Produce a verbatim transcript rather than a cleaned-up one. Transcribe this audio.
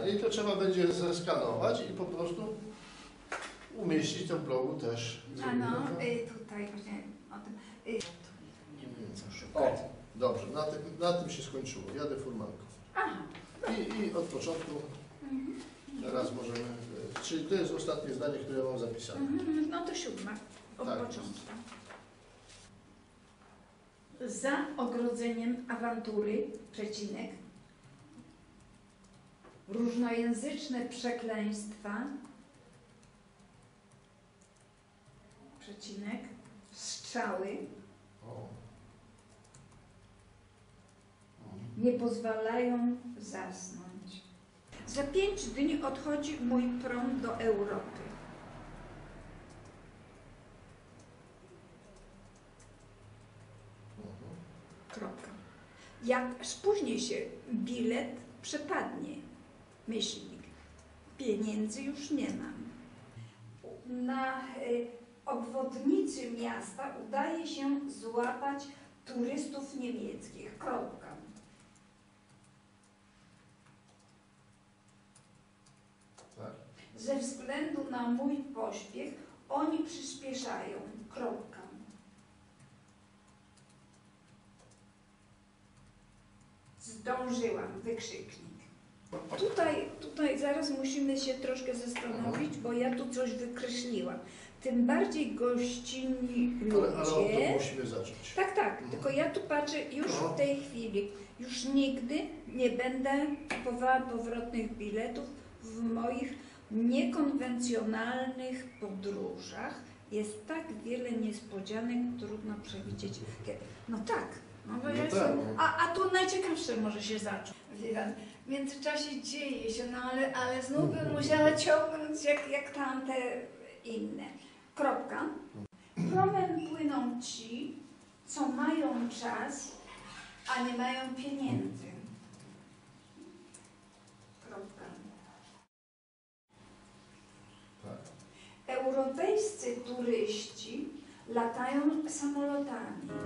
i to trzeba będzie zeskanować i po prostu umieścić to w blogu też. A no, y, tutaj właśnie o tym. Y. Nie wiem co szukać. O, dobrze, na tym, na tym się skończyło. Jadę furmanką. Aha. I, I od początku Mhm. teraz możemy, y, czyli to jest ostatnie zdanie, które mam zapisane. Mhm. No to siódma, od Tak. początku. Za ogrodzeniem awantury, przecinek, różnojęzyczne przekleństwa, przecinek, strzały, O. nie pozwalają zasnąć. Za pięć dni odchodzi mój prom do Europy. Kropka. Jak spóźni się bilet, przepadnie. Myślnik. Pieniędzy już nie mam. Na y, obwodnicy miasta udaje się złapać turystów niemieckich. Kropka. Tak. Ze względu na mój pośpiech oni przyspieszają. Kropka. Zdążyłam. Wykrzyknik. Tutaj, tutaj zaraz musimy się troszkę zastanowić, bo ja tu coś wykreśliłam. Tym bardziej gościnni ludzie. Ale, ale od to musimy zacząć. Tak, tak, Mhm. tylko ja tu patrzę już No. w tej chwili. Już nigdy nie będę kupowała powrotnych biletów w moich niekonwencjonalnych podróżach. Jest tak wiele niespodzianek, trudno przewidzieć kiedy. No tak, no bo No ja tak, jestem, no. a, a tu najciekawsze może się zacząć. W międzyczasie dzieje się, no ale, ale znów bym musiała ciągnąć jak, jak tamte inne. Kropka. Promem płyną ci, co mają czas, a nie mają pieniędzy. Kropka. Tak. Europejscy turyści latają samolotami.